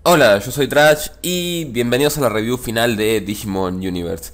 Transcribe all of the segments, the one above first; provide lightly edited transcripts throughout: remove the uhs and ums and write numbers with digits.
Hola, yo soy Trash y bienvenidos a la review final de Digimon Universe.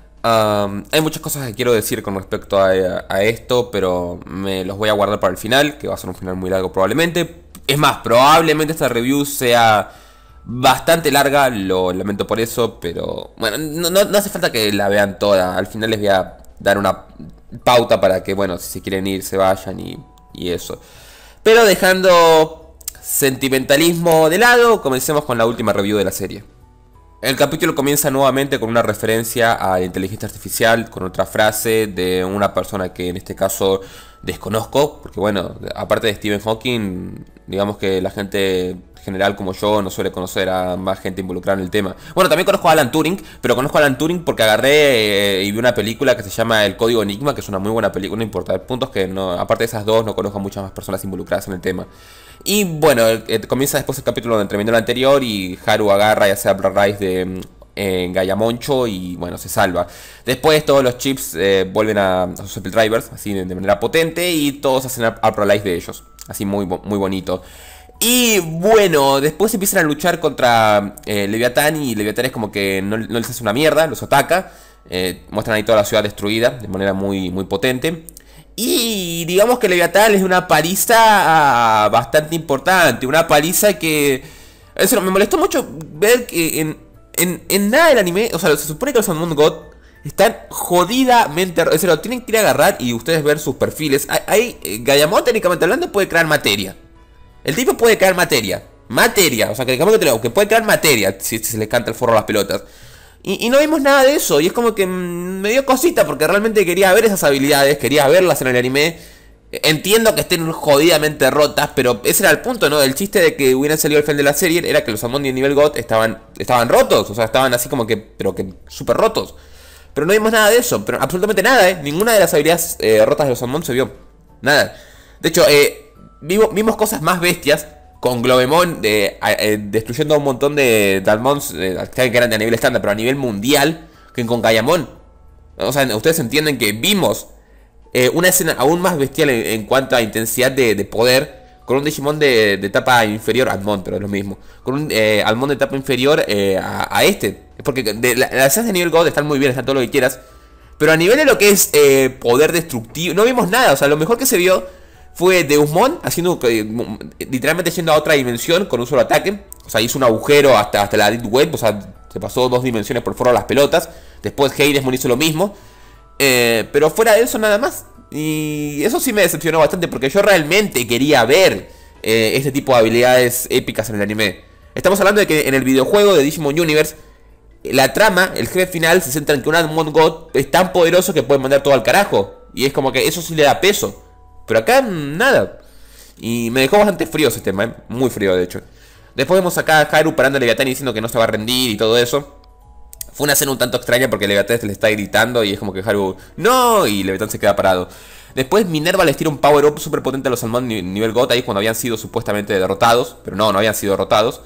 Hay muchas cosas que quiero decir con respecto a esto, pero me los voy a guardar para el final, que va a ser un final muy largo probablemente. Es más, probablemente esta review sea bastante larga, lo lamento por eso, pero bueno, no hace falta que la vean toda. Al final les voy a dar una pauta para que, bueno, si se quieren ir, se vayan y eso. Pero dejando sentimentalismo de lado, comencemos con la última review de la serie. El capítulo comienza nuevamente con una referencia a la inteligencia artificial, con otra frase de una persona que en este caso desconozco, porque bueno, aparte de Stephen Hawking, digamos que la gente general como yo no suele conocer a más gente involucrada en el tema. Bueno, también conozco a Alan Turing, pero conozco a Alan Turing porque agarré y vi una película que se llama El Código Enigma, que es una muy buena película, no importa, el punto es que no, aparte de esas dos no conozco a muchas más personas involucradas en el tema. Y bueno, comienza después el capítulo donde terminó el anterior y Haru agarra y hace Upper Rise de Gayamoncho y bueno, se salva. Después todos los chips vuelven a sus Simple Drivers, así de manera potente, y todos hacen Upper Rise de ellos, así muy bonito. Y bueno, después empiezan a luchar contra Leviatán y Leviatán es como que no les hace una mierda, los ataca. Muestran ahí toda la ciudad destruida de manera muy potente. Y digamos que Leviatán es una paliza bastante importante. Una paliza que... Eso me molestó mucho ver que en nada del anime... O sea, se supone que los Unbound God están jodidamente... Es decir, lo tienen que ir a agarrar y ustedes ver sus perfiles. Gayamon, técnicamente hablando, puede crear materia. El tipo puede crear materia. Materia, o sea, que puede crear materia si se le canta el forro a las pelotas. Y no vimos nada de eso. Y es como que me dio cosita porque realmente quería ver esas habilidades, quería verlas en el anime. Entiendo que estén jodidamente rotas, pero ese era el punto, ¿no? El chiste de que hubieran salido al final de la serie era que los Amon de nivel God estaban rotos. O sea, estaban así como que, pero que súper rotos. Pero no vimos nada de eso, pero absolutamente nada, ¿eh? Ninguna de las habilidades rotas de los Amon se vio. Nada. De hecho, vimos cosas más bestias. Con Globemon destruyendo un montón de Dalmons que eran de a nivel estándar, pero a nivel mundial, que con Gayamon. O sea, ustedes entienden que vimos una escena aún más bestial en cuanto a intensidad de poder, con un Digimon de etapa inferior, Almond, pero es lo mismo, con un Almond de etapa inferior a este. Porque las escenas de nivel God están muy bien, están todo lo que quieras, pero a nivel de lo que es poder destructivo, no vimos nada. O sea, lo mejor que se vio fue Deusmon haciendo literalmente yendo a otra dimensión con un solo ataque. O sea, hizo un agujero hasta la Deep Web. O sea, se pasó 2 dimensiones por fuera de las pelotas. Después Heidesmon hizo lo mismo. Pero fuera de eso nada más. Y eso sí me decepcionó bastante porque yo realmente quería ver este tipo de habilidades épicas en el anime. Estamos hablando de que en el videojuego de Digimon Universe la trama, el jefe final, se centra en que un Admon God es tan poderoso que puede mandar todo al carajo. Y es como que eso sí le da peso. Pero acá nada. Y me dejó bastante frío ese tema, muy frío de hecho. Después vemos acá a Haru parando a Leviatán y diciendo que no se va a rendir y todo eso. Fue una escena un tanto extraña porque Leviatán le está gritando y es como que Haru ¡no! Y Leviatán se queda parado. Después Minerva les tira un power up súper potente a los Salmón nivel GOT ahí cuando habían sido supuestamente derrotados. Pero no habían sido derrotados.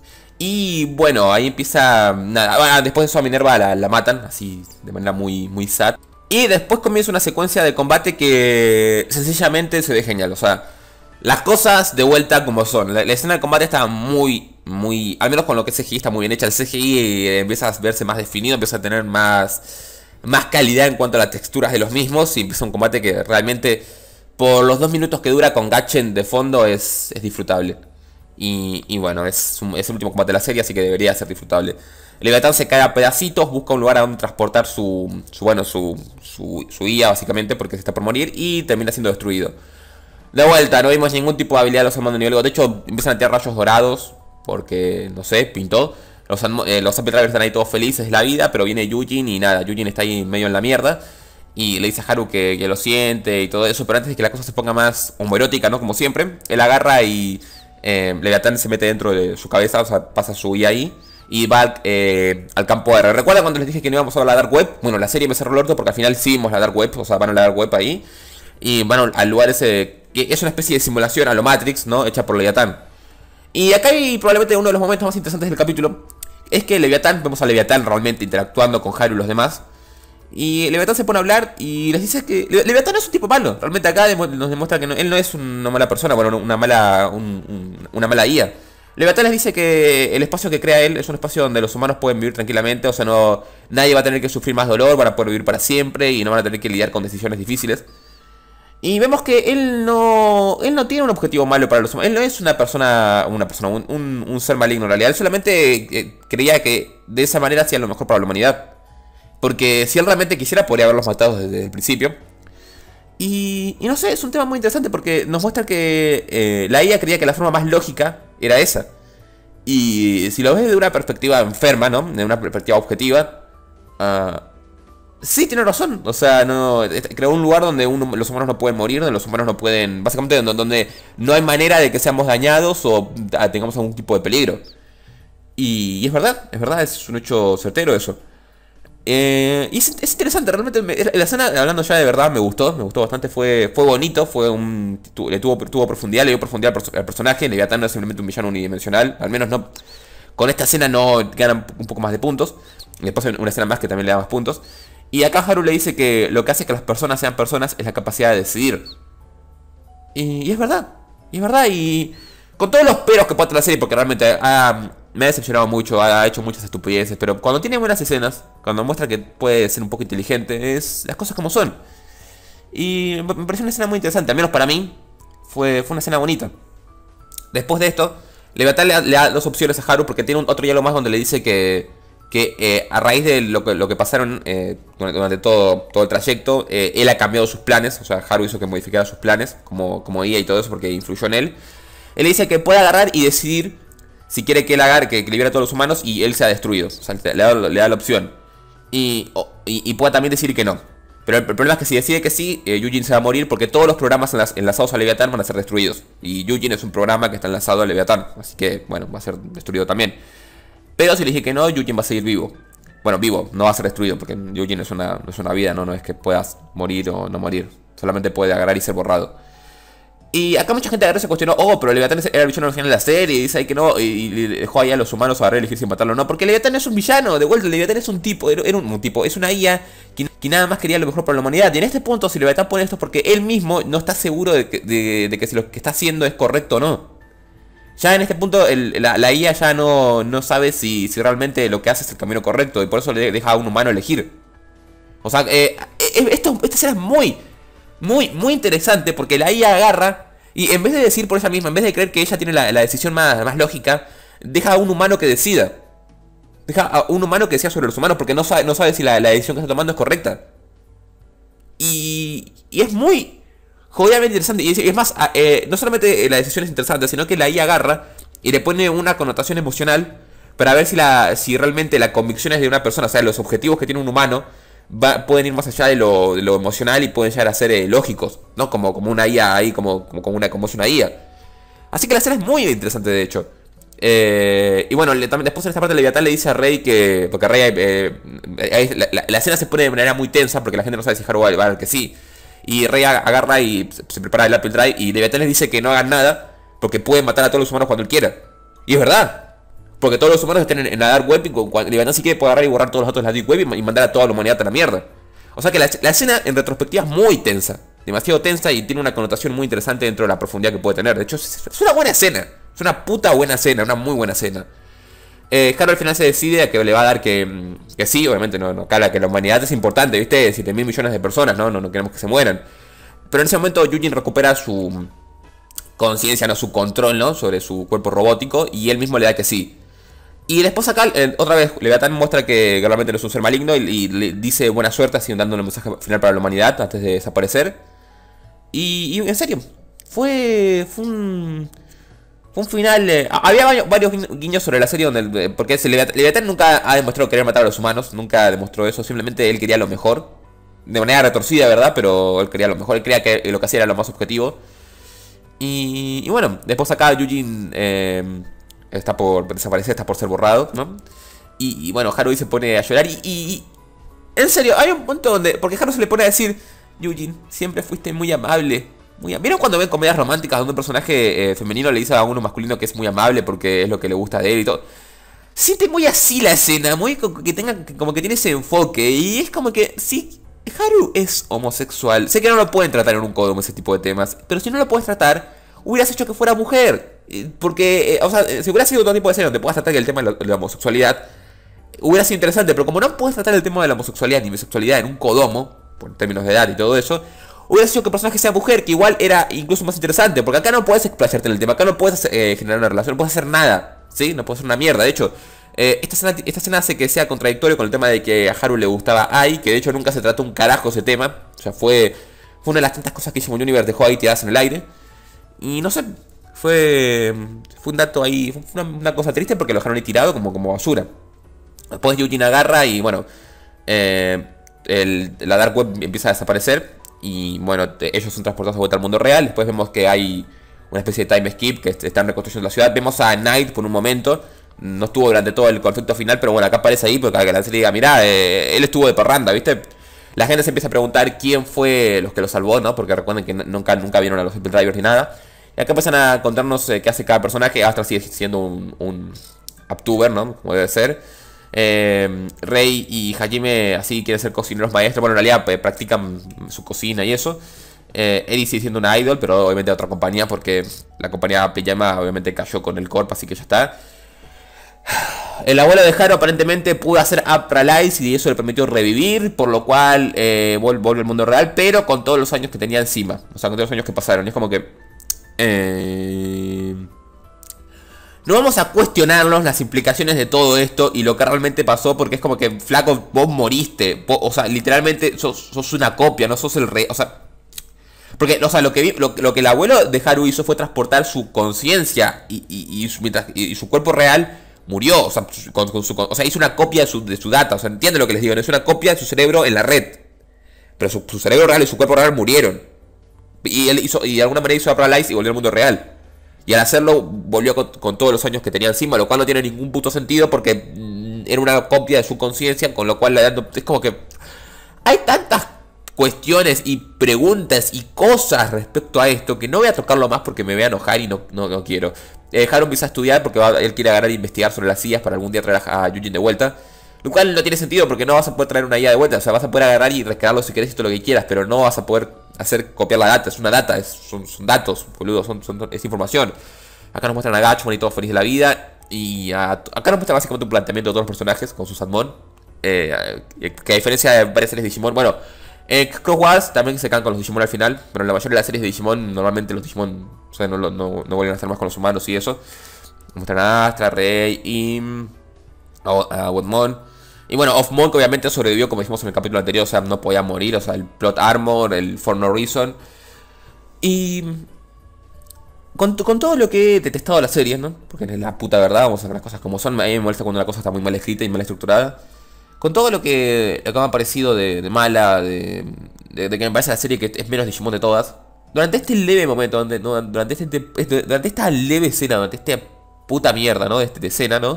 Y bueno, ahí empieza... Nada, después de eso a Minerva la matan, así de manera muy sad. Y después comienza una secuencia de combate que sencillamente se ve genial. O sea, las cosas de vuelta como son. La escena de combate está muy... Al menos con lo que es CGI está muy bien hecha. El CGI empieza a verse más definido, empieza a tener más calidad en cuanto a las texturas de los mismos. Y empieza un combate que realmente por los 2 minutos que dura con Gachen de fondo es disfrutable. Y bueno, es el último combate de la serie, así que debería ser disfrutable. Leviatán se cae a pedacitos, busca un lugar a donde transportar su IA básicamente porque se está por morir y termina siendo destruido. De vuelta, no vimos ningún tipo de habilidad de los Salmón de nivel God. De hecho, empiezan a tirar rayos dorados porque, no sé, pintó. Los Apple Drivers están ahí todos felices de la vida, pero viene Yujin y nada, Yujin está ahí medio en la mierda. Y le dice a Haru que lo siente y todo eso, pero antes de que la cosa se ponga más homoerótica, ¿no? Como siempre, él agarra y Leviatán se mete dentro de su cabeza, o sea, pasa su IA ahí. Y va al campo R. ¿Recuerdan cuando les dije que no íbamos a ver la Dark Web? Bueno, la serie me cerró el orto porque al final sí vimos la Dark Web. O sea, van a la Dark Web ahí. Y van al lugar ese que es una especie de simulación a lo Matrix, ¿no? Hecha por Leviatán. Y acá hay probablemente uno de los momentos más interesantes del capítulo. Es que Leviatán, vemos a Leviatán realmente interactuando con Haru y los demás. Y Leviatán se pone a hablar y les dice que Leviatán es un tipo malo. Realmente acá nos demuestra que él no es una mala persona, bueno, una mala IA. Leviatán les dice que el espacio que crea él es un espacio donde los humanos pueden vivir tranquilamente, o sea, no, nadie va a tener que sufrir más dolor, van a poder vivir para siempre y no van a tener que lidiar con decisiones difíciles. Y vemos que él no tiene un objetivo malo para los humanos, él no es un ser maligno en realidad, él solamente creía que de esa manera hacía lo mejor para la humanidad. Porque si él realmente quisiera podría haberlos matado desde el principio. Y no sé, es un tema muy interesante porque nos muestra que la IA creía que la forma más lógica era esa. Y si lo ves de una perspectiva enferma, ¿no? De una perspectiva objetiva, sí, tiene razón. O sea, no creó un lugar donde los humanos no pueden morir, donde los humanos no pueden... Básicamente donde no hay manera de que seamos dañados o tengamos algún tipo de peligro. Y es verdad, es un hecho certero eso. Y es interesante, realmente la escena, hablando ya de verdad, me gustó bastante, fue bonito, tuvo profundidad, le dio profundidad al personaje. Leviatán no es simplemente un villano unidimensional, al menos no, con esta escena no ganan un poco más de puntos. Después hay una escena más que también le da más puntos. Y acá Haru le dice que lo que hace que las personas sean personas es la capacidad de decidir. Y es verdad, y con todos los peros que puede tener la serie, porque realmente me ha decepcionado mucho, ha hecho muchas estupideces, pero cuando tiene buenas escenas, cuando muestra que puede ser un poco inteligente, es las cosas como son. Y me pareció una escena muy interesante, al menos para mí, fue una escena bonita. Después de esto, Leviatán le da dos opciones a Haru, porque tiene otro diálogo más donde le dice que a raíz de lo que pasaron durante todo el trayecto, él ha cambiado sus planes, o sea, Haru hizo que modificara sus planes, como IA y todo eso, porque influyó en él. Él le dice que puede agarrar y decidir si quiere que él haga, que libere a todos los humanos y él sea destruido. O sea, le da la opción. Y puede también decir que no. Pero el problema es que si decide que sí, Yujin se va a morir porque todos los programas enlazados a Leviatán van a ser destruidos. Y Yujin es un programa que está enlazado a Leviatán. Así que, bueno, va a ser destruido también. Pero si le dije que no, Yujin va a seguir vivo. Bueno, vivo, no va a ser destruido porque Yujin no es una vida, no es que puedas morir o no morir. Solamente puede agarrar y ser borrado. Y acá mucha gente agarró y se cuestionó, pero Leviatán era el villano original de la serie, y dice ahí que no, y dejó ahí a los humanos a agarrar y elegir si matarlo o no, porque Leviatán es un villano, de vuelta, Leviatán es un tipo, es una IA que nada más quería lo mejor para la humanidad, y en este punto, si Leviatán pone esto es porque él mismo no está seguro de que si lo que está haciendo es correcto o no. Ya en este punto, la IA ya no sabe si realmente lo que hace es el camino correcto, y por eso le deja a un humano elegir. O sea, esta escena es muy interesante porque la IA agarra y en vez de decir por ella misma, en vez de creer que ella tiene la decisión más lógica, deja a un humano que decida. Deja a un humano que decida sobre los humanos porque no sabe si la decisión que está tomando es correcta. Y es muy jodidamente interesante. Y es más, no solamente la decisión es interesante, sino que la IA agarra y le pone una connotación emocional para ver si realmente las convicciones de una persona, o sea, los objetivos que tiene un humano, pueden ir más allá de lo emocional y pueden llegar a ser lógicos, ¿no? Como una IA ahí, como es una IA. Así que la escena es muy interesante, de hecho. Y bueno, también después en esta parte Leviatán le dice a Rey que... Porque Rey... la escena se pone de manera muy tensa porque la gente no sabe si Haru va a dar que sí. Y Rey agarra y se prepara el Apple Drive y Leviatán les dice que no hagan nada porque pueden matar a todos los humanos cuando él quiera. Y es verdad. Porque todos los humanos están en la Dark Web y Leviatán sí quiere puede agarrar y borrar todos los datos de la Dark Web y mandar a toda la humanidad a la mierda. O sea que la escena en retrospectiva es muy tensa. Demasiado tensa y tiene una connotación muy interesante dentro de la profundidad que puede tener. De hecho, es una buena escena. Es una puta buena escena, una muy buena escena. Haru al final se decide a que le va a dar que sí, obviamente no cala, que la humanidad es importante, ¿viste? 7.000 millones de personas, ¿no? No queremos que se mueran. Pero en ese momento Yujin recupera su conciencia, ¿no? Su control, ¿no? Sobre su cuerpo robótico y él mismo le da que sí. Y después acá, otra vez, Leviatán muestra que realmente no es un ser maligno y le dice buena suerte, así dando un mensaje final para la humanidad antes de desaparecer. Y en serio, fue un final... había varios guiños sobre la serie donde... Porque Leviatán nunca ha demostrado querer matar a los humanos, nunca demostró eso, simplemente él quería lo mejor. De manera retorcida, ¿verdad? Pero él quería lo mejor, él creía que lo que hacía era lo más objetivo. Y bueno, después acá Yujin... está por desaparecer, está por ser borrado, ¿no? Y bueno, Haru se pone a llorar y en serio, hay un punto donde... Porque Haru se le pone a decir: Yujin, siempre fuiste muy amable. ¿Vieron cuando ven comedias románticas donde un personaje femenino le dice a uno masculino que es muy amable porque es lo que le gusta de él y todo? Siente muy así la escena, muy como que tiene ese enfoque. Y es como que, sí, Haru es homosexual. Sé que no lo pueden tratar en un Kodomo ese tipo de temas, pero si no lo puedes tratar, hubieras hecho que fuera mujer. Porque, o sea, si hubiera sido otro tipo de escena donde puedas tratar el tema de la homosexualidad, hubiera sido interesante, pero como no puedes tratar el tema de la homosexualidad ni bisexualidad en un Kodomo, por términos de edad y todo eso, hubiera sido que el personaje sea mujer, que igual era incluso más interesante, porque acá no puedes explayarte en el tema, acá no puedes generar una relación, no puedes hacer nada, ¿sí? No puedes hacer una mierda. De hecho, esta escena hace que sea contradictorio con el tema de que a Haru le gustaba Ai, que de hecho nunca se trató un carajo ese tema, o sea, fue una de las tantas cosas que Digimon Universe dejó ahí tiradas en el aire, y no sé, fue un dato ahí, fue una cosa triste porque lo dejaron ahí tirado como basura. Después Yujin agarra y bueno, la Dark Web empieza a desaparecer. Y bueno, ellos son transportados de vuelta al mundo real. Después vemos que hay una especie de time skip, que están reconstruyendo la ciudad. Vemos a Knight por un momento. No estuvo durante todo el conflicto final, pero bueno, acá aparece ahí porque la serie diga, mirá, él estuvo de parranda, ¿viste? La gente se empieza a preguntar quién fue los que lo salvó, ¿no? Porque recuerden que nunca vieron a los Simple Drivers ni nada. Y acá empiezan a contarnos qué hace cada personaje. Astra sigue siendo un Uptuber, ¿no? Como debe ser. Rei y Hajime así quieren ser cocineros maestros. Bueno, en realidad practican su cocina y eso. Eri sigue siendo una idol, pero obviamente de otra compañía, porque la compañía Pijama obviamente cayó con el corp, así que ya está. El abuelo de Haru aparentemente pudo hacer Astralize y eso le permitió revivir, por lo cual vuelve al mundo real, pero con todos los años que tenía encima. O sea, con todos los años que pasaron. Y es como que no vamos a cuestionarnos las implicaciones de todo esto y lo que realmente pasó, porque es como que, flaco, vos moriste. O sea, literalmente sos una copia, no sos el rey. O sea, porque, o sea, lo que el abuelo de Haru hizo fue transportar su conciencia y su cuerpo real murió. O sea, o sea, hizo una copia de su data. O sea, entiende lo que les digo, no es una copia de su cerebro en la red. Pero su cerebro real y su cuerpo real murieron. Y él hizo, y de alguna manera hizo a Paralyze y volvió al mundo real. Y al hacerlo, volvió con todos los años que tenía encima, lo cual no tiene ningún puto sentido porque era una copia de su conciencia, con lo cual es como que hay tantas cuestiones y preguntas y cosas respecto a esto que no voy a tocarlo más porque me voy a enojar y no quiero. Haru empieza a estudiar porque él quiere agarrar e investigar sobre las sillas para algún día traer a Yujin de vuelta. Lo cual no tiene sentido porque no vas a poder traer una IA de vuelta. O sea, vas a poder agarrar y rescatarlo si querés y todo lo que quieras, pero no vas a poder copiar la data. Es una data, son datos, boludo, es información. Acá nos muestran a Gatchman y todo feliz de la vida. Y acá nos muestra básicamente un planteamiento de todos los personajes con su Sadmon. Que a diferencia de varias series de Digimon, bueno, Cross Wars también se caen con los Digimon al final. Pero en la mayoría de las series de Digimon, normalmente los Digimon, o sea, no vuelven a hacer más con los humanos y eso. Nos muestran a Astra, Rei, Im, a Wetmon. Y bueno, Offmon que obviamente sobrevivió, como dijimos en el capítulo anterior, o sea, no podía morir, o sea, el plot armor, el for no reason. Y con todo lo que he detestado de la serie, ¿no? Porque es la puta verdad, vamos a ver las cosas como son. A mí me molesta cuando una cosa está muy mal escrita y mal estructurada. Con todo lo que me ha parecido de mala, de que me parece la serie que es menos Digimon de todas. Durante este leve momento, durante esta leve escena, durante esta puta mierda, ¿no? De escena, ¿no?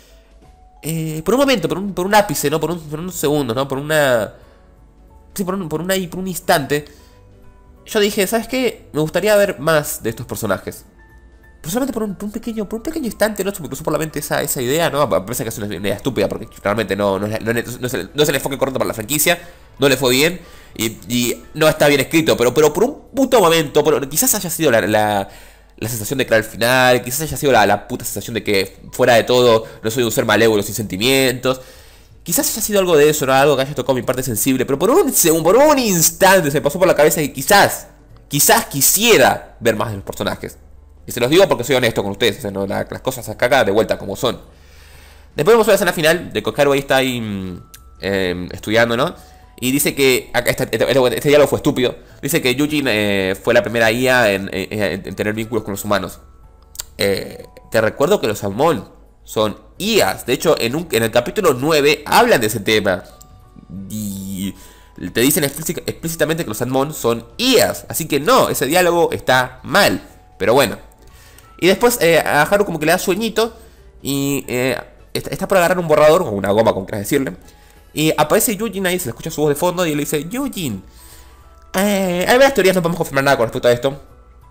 Por un momento, por un ápice, ¿no? Por unos segundos, ¿no? Por una... Sí, por un instante. Yo dije, ¿sabes qué? Me gustaría ver más de estos personajes. Pero solamente por un pequeño instante, ¿no? Se me cruzó por la mente esa idea, ¿no? A pesar que es una idea estúpida, porque realmente no es el enfoque correcto para la franquicia. No le fue bien. Y no está bien escrito. Pero por un puto momento, quizás haya sido la sensación de crear el final, quizás haya sido la puta sensación de que fuera de todo no soy un ser malévolo sin sentimientos. Quizás haya sido algo de eso, ¿no? Algo que haya tocado mi parte sensible, pero por un segundo, por un instante se me pasó por la cabeza que quizás quisiera ver más de los personajes. Y se los digo porque soy honesto con ustedes, o sea, ¿no? Las cosas acá de vuelta como son. Después vemos la escena final de Koharu ahí está ahí estudiando, ¿no? Y dice que este diálogo fue estúpido. Dice que Yujin fue la primera IA en tener vínculos con los humanos. Te recuerdo que los Sadmon son IAs. De hecho, en el capítulo 9 hablan de ese tema. Y te dicen explícitamente que los Sadmon son IAs. Así que no, ese diálogo está mal. Pero bueno. Y después a Haru como que le da sueñito. Y está por agarrar un borrador o una goma, como quieras decirle. Y aparece Yujin ahí, se le escucha su voz de fondo y le dice, Yujin, hay varias teorías, no podemos confirmar nada con respecto a esto.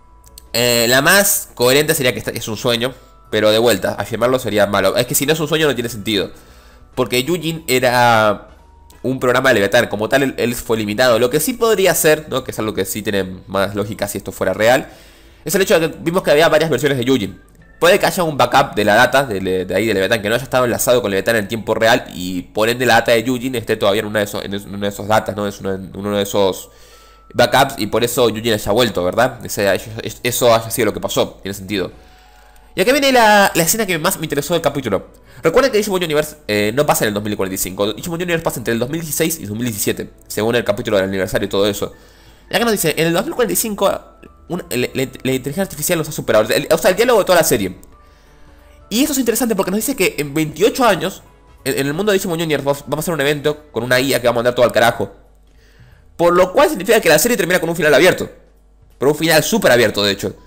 La más coherente sería que es un sueño, pero de vuelta, afirmarlo sería malo. Es que si no es un sueño no tiene sentido. Porque Yujin era un programa de Leviatán, como tal él fue eliminado. Lo que sí podría ser, ¿no? Que es algo que sí tiene más lógica si esto fuera real, es el hecho de que vimos que había varias versiones de Yujin. puede que haya un backup de la data de ahí de Leviatán que no haya estado enlazado con Leviatán en tiempo real y por ende la data de Yujin esté todavía en uno de esos datas, ¿no? Es uno de esos backups y por eso Yujin haya vuelto, ¿verdad? Eso haya sido lo que pasó, tiene sentido. Y acá viene la escena que más me interesó del capítulo. Recuerden que Digimon Universe no pasa en el 2045. Digimon Universe pasa entre el 2016 y 2017, según el capítulo del aniversario y todo eso. Y acá nos dice, en el 2045 la inteligencia artificial nos ha superado. O sea, el diálogo de toda la serie. Y esto es interesante porque nos dice que en 28 años, en el mundo de Digimon Universe, vamos a hacer un evento con una IA que va a mandar todo al carajo. Por lo cual significa que la serie termina con un final abierto. Pero un final súper abierto, de hecho.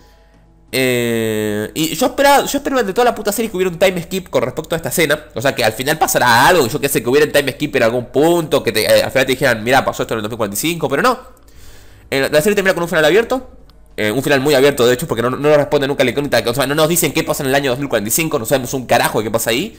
Y yo espero de toda la puta serie que hubiera un time skip con respecto a esta escena. O sea, que al final pasará algo, yo que sé, que hubiera un time skip en algún punto, que al final te dijeran, mira, pasó esto en el 2045, pero no. La serie termina con un final abierto. Un final muy abierto, de hecho, porque no nos responde nunca la incógnita. O sea, no nos dicen qué pasa en el año 2045, no sabemos un carajo de qué pasa ahí.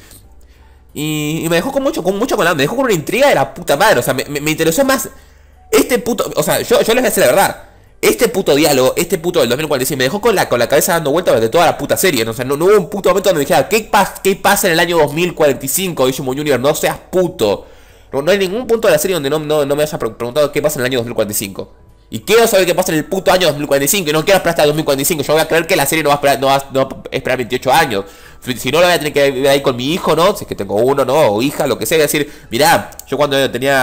Y me dejó con mucho me dejó con una intriga de la puta madre. O sea, me interesó más este puto. O sea, yo les voy a decir la verdad. Este puto diálogo, este puto del 2046 me dejó con la cabeza dando vueltas durante toda la puta serie, ¿no? O sea, no hubo un puto momento donde dijera, ¿qué pasa en el año 2045, Digimon Universe? No seas puto. No hay ningún punto de la serie donde no me haya preguntado qué pasa en el año 2045. Y quiero saber qué pasa en el puto año 2045. Y no quiero esperar hasta el 2045. Yo voy a creer que la serie no va a esperar 28 años. Si no, lo voy a tener que ver ahí con mi hijo, ¿no? Si es que tengo uno, ¿no? O hija, lo que sea. Voy a decir, mirá, yo cuando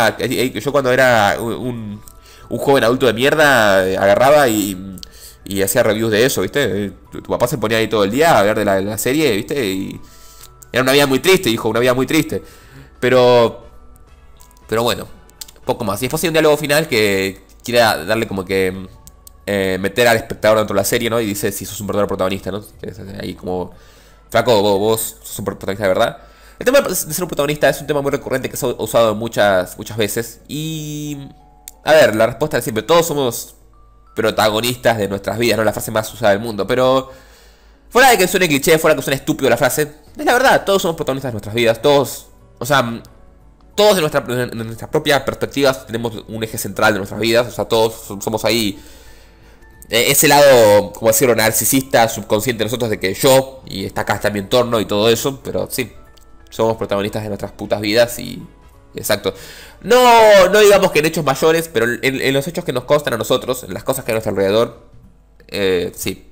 era un joven adulto de mierda, agarraba y hacía reviews de eso, ¿viste? Tu papá se ponía ahí todo el día a hablar de la serie, ¿viste? Y era una vida muy triste, hijo, una vida muy triste. Pero bueno, poco más. Y después hay un diálogo final que quiere darle como que meter al espectador dentro de la serie, ¿no? Y dice si sos un verdadero protagonista, ¿no? Ahí como, flaco, vos sos un protagonista de verdad. El tema de ser un protagonista es un tema muy recurrente que se ha usado muchas veces. Y a ver, la respuesta es siempre, todos somos protagonistas de nuestras vidas, no la frase más usada del mundo, pero fuera de que suene cliché, fuera de que suene estúpido la frase, es la verdad, todos somos protagonistas de nuestras vidas, todos, o sea, todos de nuestras propias perspectivas tenemos un eje central de nuestras vidas, o sea, todos somos ahí, ese lado, como decirlo, narcisista, subconsciente de nosotros de que yo, y acá está mi entorno y todo eso, pero sí, somos protagonistas de nuestras putas vidas y... Exacto. No digamos que en hechos mayores, pero en los hechos que nos constan a nosotros, en las cosas que hay a nuestro alrededor, sí.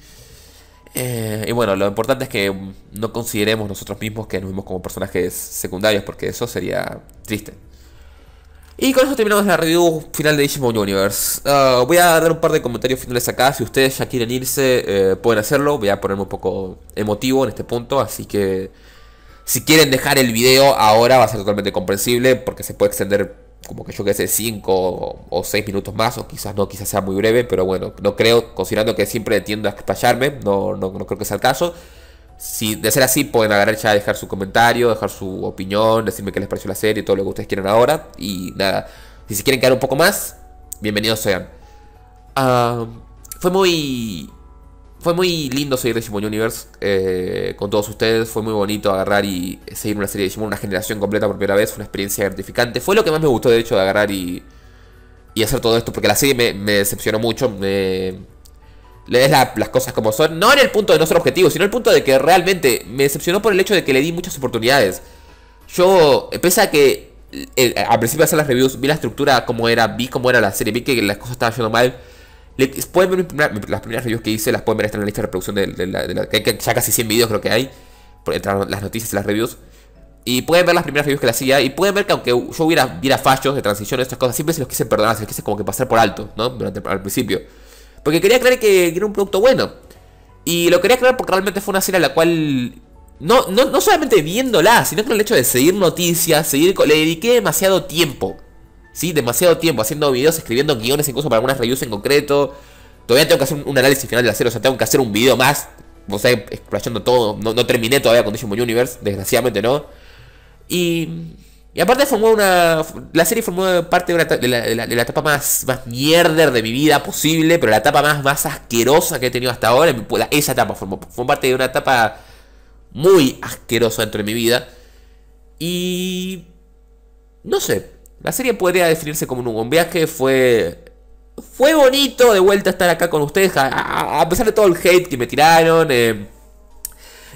Y bueno, lo importante es que no consideremos nosotros mismos que nos vemos como personajes secundarios, porque eso sería triste. Y con eso terminamos la review final de Digimon Universe. Voy a dar un par de comentarios finales acá. Si ustedes ya quieren irse, pueden hacerlo. Voy a ponerme un poco emotivo en este punto, así que... Si quieren dejar el video ahora va a ser totalmente comprensible porque se puede extender como que yo que sé 5 o 6 minutos más o quizás no, quizás sea muy breve, pero bueno, no creo, considerando que siempre tiendo a explayarme, no creo que sea el caso. Si de ser así pueden agarrar ya, dejar su comentario, dejar su opinión, decirme qué les pareció la serie, todo lo que ustedes quieran ahora y nada, si se quieren quedar un poco más, bienvenidos sean. Fue muy lindo seguir Digimon Universe con todos ustedes. Fue muy bonito agarrar y seguir una serie de Digimon, una generación completa por primera vez. Fue una experiencia gratificante. Fue lo que más me gustó, de hecho, de agarrar y hacer todo esto. Porque la serie me decepcionó mucho. Le des las cosas como son. No en el punto de no ser objetivo, sino en el punto de que realmente me decepcionó por el hecho de que le di muchas oportunidades. Yo, pese a que al principio de hacer las reviews, vi la estructura como era, vi cómo era la serie, vi que las cosas estaban yendo mal. Pueden ver las primeras reviews que hice, las pueden ver, están en la lista de reproducción que ya casi 100 videos creo que hay, entre las noticias y las reviews. Y pueden ver las primeras reviews que las hacía, y pueden ver que aunque yo viera fallos de transición, estas cosas, siempre se los quise perdonar, se los quise como que pasar por alto, ¿no? Al principio. Porque quería creer que era un producto bueno. Y lo quería creer porque realmente fue una serie a la cual... No solamente viéndola, sino con el hecho de seguir noticias, le dediqué demasiado tiempo. Sí, demasiado tiempo haciendo videos, escribiendo guiones, incluso para algunas reviews en concreto. Todavía tengo que hacer un análisis final de la serie, o sea, tengo que hacer un video más, o sea, explayando todo. No terminé todavía con Digimon Universe, desgraciadamente no. Y aparte la serie formó parte de la etapa más mierder de mi vida posible, pero la etapa más asquerosa que he tenido hasta ahora. Esa etapa formó parte de una etapa muy asquerosa dentro de mi vida. Y... no sé. La serie podría definirse como un viaje. Fue bonito de vuelta estar acá con ustedes. A pesar de todo el hate que me tiraron.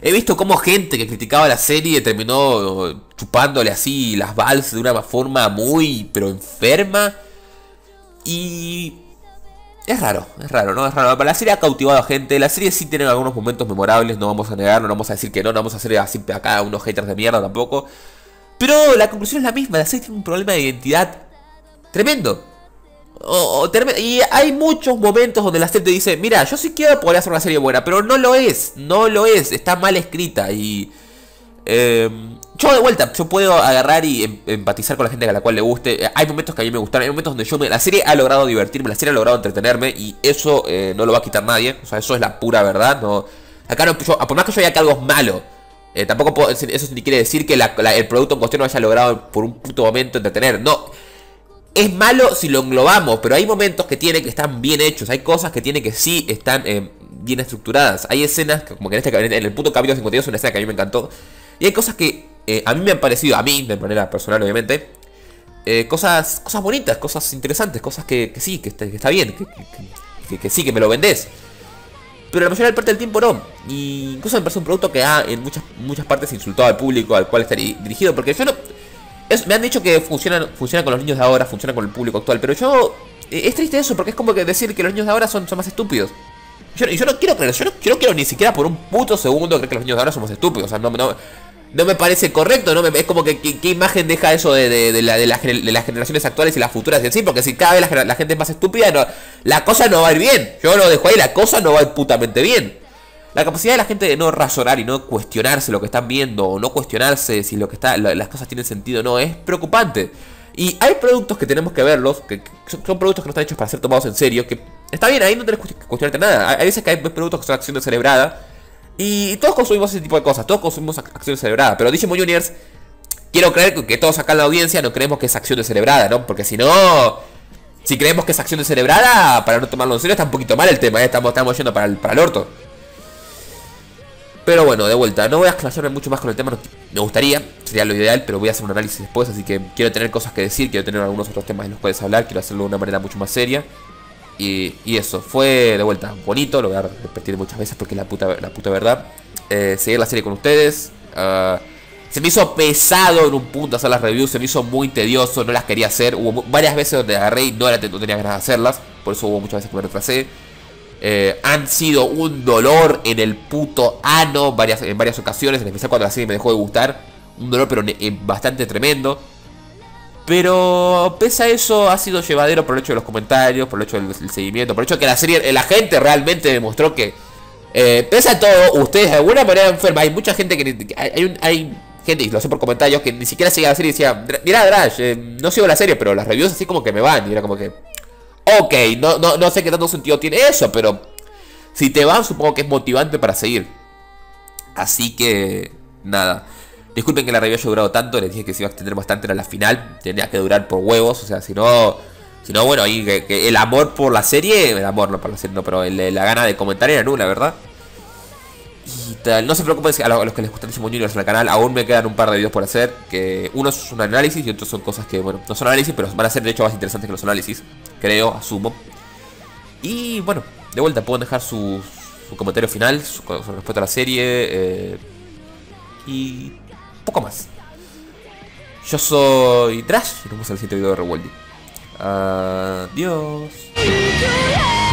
He visto cómo gente que criticaba la serie terminó chupándole así las balsas de una forma muy, pero enferma. Y... es raro, ¿no? Es raro. Pero la serie ha cautivado a gente. La serie sí tiene algunos momentos memorables, no vamos a negar, no vamos a decir que no vamos a hacer así acá unos haters de mierda tampoco. Pero la conclusión es la misma, la serie tiene un problema de identidad tremendo. Y hay muchos momentos donde la serie te dice, mira, yo sí quiero poder hacer una serie buena, pero no lo es, está mal escrita. Y yo de vuelta, yo puedo agarrar y empatizar con la gente a la cual le guste. Hay momentos que a mí me gustaron, hay momentos donde la serie ha logrado divertirme, la serie ha logrado entretenerme. Y eso no lo va a quitar nadie, o sea, eso es la pura verdad. No, acá no, por más que yo haya que algo es malo, tampoco puedo, eso ni quiere decir que el producto en cuestión no haya logrado por un puto momento entretener. No, es malo si lo englobamos, pero hay momentos que tiene que están bien hechos. Hay cosas que tiene que sí están bien estructuradas. Hay escenas, como que en el puto capítulo 52 es una escena que a mí me encantó. Y hay cosas que a mí me han parecido, a mí de manera personal obviamente, cosas bonitas, cosas interesantes, cosas que sí, que está bien, que sí, que me lo vendés. Pero la mayoría parte del tiempo no. Y incluso me parece un producto que en muchas partes insultado al público al cual está dirigido. Porque yo no... me han dicho que funciona con los niños de ahora, funciona con el público actual. Pero yo... es triste eso, porque es como que decir que los niños de ahora son más estúpidos. Yo no quiero creer, yo no quiero ni siquiera por un puto segundo creer que los niños de ahora somos estúpidos. O sea, no me parece correcto, ¿no? Es como que ¿qué imagen deja eso de las generaciones actuales y las futuras y así? Porque si cada vez la gente es más estúpida, la cosa no va a ir bien. Yo lo dejo ahí, la cosa no va a ir putamente bien. La capacidad de la gente de no razonar y no cuestionarse lo que están viendo, o no cuestionarse si las cosas tienen sentido o no, es preocupante. Y hay productos que tenemos que verlos, que son productos que no están hechos para ser tomados en serio, que está bien, ahí no tenés que cuestionarte nada. Hay veces que hay productos que son acción celebrada, y todos consumimos ese tipo de cosas, todos consumimos acción celebrada. Pero Digimon Universe, quiero creer que todos acá en la audiencia no creemos que es acción celebrada, ¿no? Porque si no, si creemos que es acción celebrada, para no tomarlo en serio está un poquito mal el tema, ¿eh? Estamos yendo para el orto. Pero bueno, de vuelta, no voy a explayarme mucho más con el tema, me gustaría, sería lo ideal, pero voy a hacer un análisis después, así que quiero tener cosas que decir, quiero tener algunos otros temas en los cuales hablar, quiero hacerlo de una manera mucho más seria. Y eso, fue de vuelta bonito, lo voy a repetir muchas veces porque es la puta verdad. Seguir la serie con ustedes. Se me hizo pesado en un punto hacer las reviews, se me hizo muy tedioso, no las quería hacer. Hubo varias veces donde agarré y no tenía ganas de hacerlas, por eso hubo muchas veces que me retrasé. Han sido un dolor en el puto ano en varias ocasiones, en especial cuando la serie me dejó de gustar. Un dolor pero bastante tremendo. Pero pese a eso ha sido llevadero por el hecho de los comentarios, por el hecho del seguimiento, por el hecho de que la serie, la gente realmente demostró que pese a todo, ustedes de alguna manera enferma. Hay mucha gente que hay gente, y lo sé por comentarios, que ni siquiera sigue la serie y decía, mira Drash, no sigo la serie, pero las reviews así como que me van. Y era como que, ok, no sé qué tanto sentido tiene eso, pero si te van supongo que es motivante para seguir. Así que, nada. Disculpen que la review haya durado tanto, les dije que se iba a extender bastante, era la final, tenía que durar por huevos, o sea, si no, bueno, ahí que el amor por la serie, el amor no por la serie, no, pero la gana de comentar era nula, ¿verdad? Y tal, no se preocupen a los que les gustan Digimon Universe en el canal, aún me quedan un par de videos por hacer, que uno es un análisis y otros son cosas que, bueno, no son análisis, pero van a ser de hecho más interesantes que los análisis, creo, asumo. Y bueno, de vuelta, pueden dejar su comentario final con respecto a la serie, y poco más. Yo soy Trash y nos vemos en el siguiente video de Reworlding. Adiós.